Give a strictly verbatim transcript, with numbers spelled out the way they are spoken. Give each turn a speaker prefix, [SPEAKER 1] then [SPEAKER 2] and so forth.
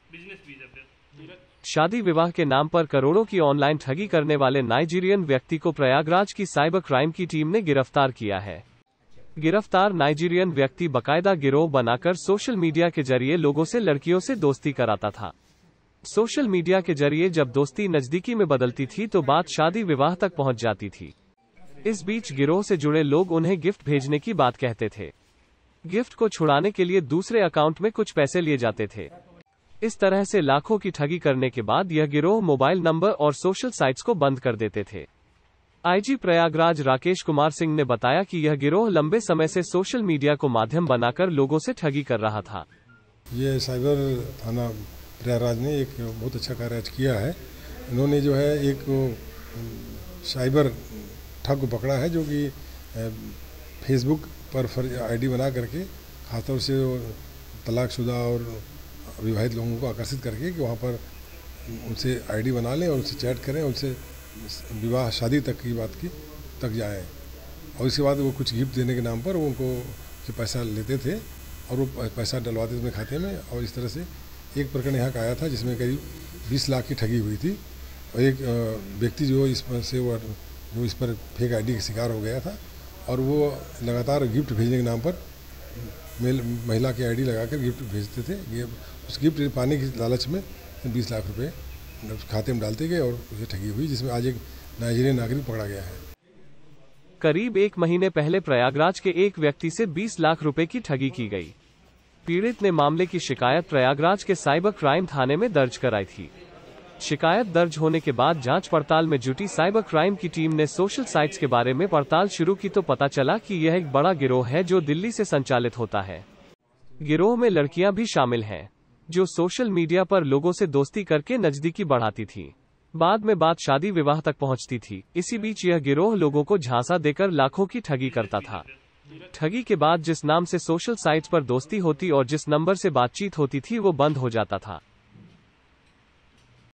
[SPEAKER 1] Business visa पे।
[SPEAKER 2] शादी विवाह के नाम पर करोड़ों की ऑनलाइन ठगी करने वाले नाइजीरियन व्यक्ति को प्रयागराज की साइबर क्राइम की टीम ने गिरफ्तार किया है। गिरफ्तार नाइजीरियन व्यक्ति बकायदा गिरोह बनाकर सोशल मीडिया के जरिए लोगों से लड़कियों से दोस्ती कराता था। सोशल मीडिया के जरिए जब दोस्ती नजदीकी में बदलती थी तो बात शादी विवाह तक पहुंच जाती थी। इस बीच गिरोह से जुड़े लोग उन्हें गिफ्ट भेजने की बात कहते थे। गिफ्ट को छुड़ाने के लिए दूसरे अकाउंट में कुछ पैसे लिए जाते थे। इस तरह से लाखों की ठगी करने के बाद यह गिरोह मोबाइल नंबर और सोशल साइट्स को बंद कर देते थे। आईजी प्रयागराज राकेश कुमार सिंह ने बताया कि यह गिरोह लंबे समय से सोशल मीडिया को माध्यम बनाकर लोगों से ठगी कर रहा था।
[SPEAKER 3] ये साइबर थाना प्रयागराज ने एक बहुत अच्छा कार्य आज किया है। इन्होंने जो है एक साइबर ठग को पकड़ा है, जो कि फेसबुक पर आईडी बना करके खासतौर से तलाकशुदा और विवाहित लोगों को आकर्षित करके कि वहाँ पर उनसे आईडी बना लें और उनसे चैट करें, उनसे विवाह शादी तक की बात की तक जाएं, और इसके बाद वो कुछ गिफ्ट देने के नाम पर वो उनको पैसा लेते थे और वो पैसा डलवाते थे अपने खाते में। और इस तरह से एक प्रकरण यहाँ का आया था जिसमें करीब बीस लाख की ठगी हुई थी, और एक व्यक्ति जो इस पर से वो जो इस पर फेक आईडी का शिकार हो गया था, और वो लगातार गिफ्ट भेजने के नाम पर मेल महिला की आईडी लगाकर गिफ्ट भेजते थे। ये उस गिफ्ट पाने की लालच में बीस लाख रुपए खाते में डालते गए और उसे ठगी हुई, जिसमें आज एक नाइजीरियन नागरिक पकड़ा गया है।
[SPEAKER 2] करीब एक महीने पहले प्रयागराज के एक व्यक्ति से बीस लाख रुपए की ठगी की गई। पीड़ित ने मामले की शिकायत प्रयागराज के साइबर क्राइम थाने में दर्ज कराई थी। शिकायत दर्ज होने के बाद जांच पड़ताल में जुटी साइबर क्राइम की टीम ने सोशल साइट्स के बारे में पड़ताल शुरू की तो पता चला कि यह एक बड़ा गिरोह है जो दिल्ली से संचालित होता है। गिरोह में लड़कियां भी शामिल हैं, जो सोशल मीडिया पर लोगों से दोस्ती करके नजदीकी बढ़ाती थी। बाद में बात शादी विवाह तक पहुंचती थी। इसी बीच यह गिरोह लोगों को झांसा देकर लाखों की ठगी करता था। ठगी के बाद जिस नाम से सोशल साइट्स पर दोस्ती होती और जिस नंबर से बातचीत होती थी वो बंद हो जाता था।